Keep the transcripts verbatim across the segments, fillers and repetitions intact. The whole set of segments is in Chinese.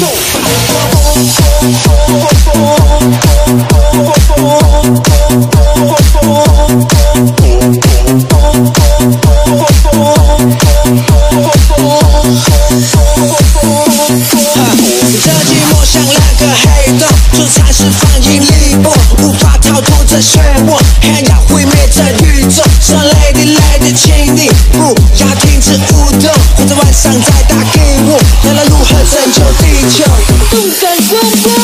这寂寞像那个黑洞，这才是放引力波，无法逃脱这漩涡，还要毁灭这宇宙。说 Lady Lady， 请你不要停止舞动，或者晚上再打给我，聊聊如何拯救地球。动感风波。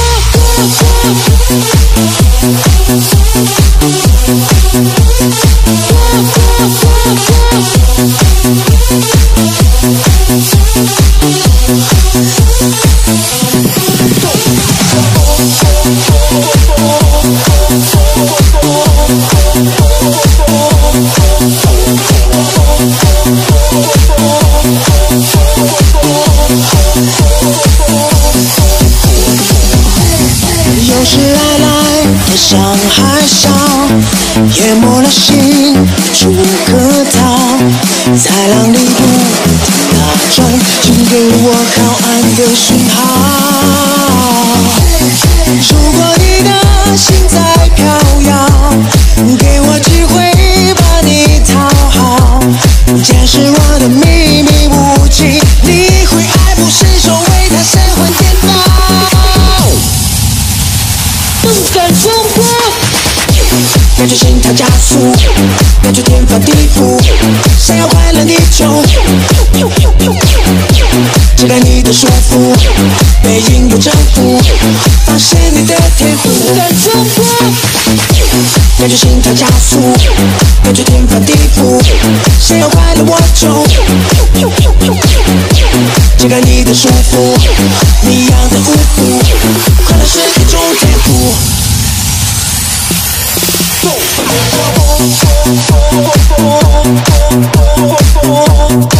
有时爱来的像海啸，淹没了心，出个岛，在浪里不停打转，请给我靠岸的讯号。如果你的心在飘摇，给我机会把你讨好，解释我的秘密武器，你会爱不释手，为他神魂颠倒。动感风波，感觉心跳加速，感觉天翻地覆，想要快乐你就解开你的束缚，被音乐征服，发现你的天赋。动感风波，感觉心跳加速，感觉天翻地覆，想要快乐我就解开你的束缚，你养的舞步，快乐是一种天赋。Oh,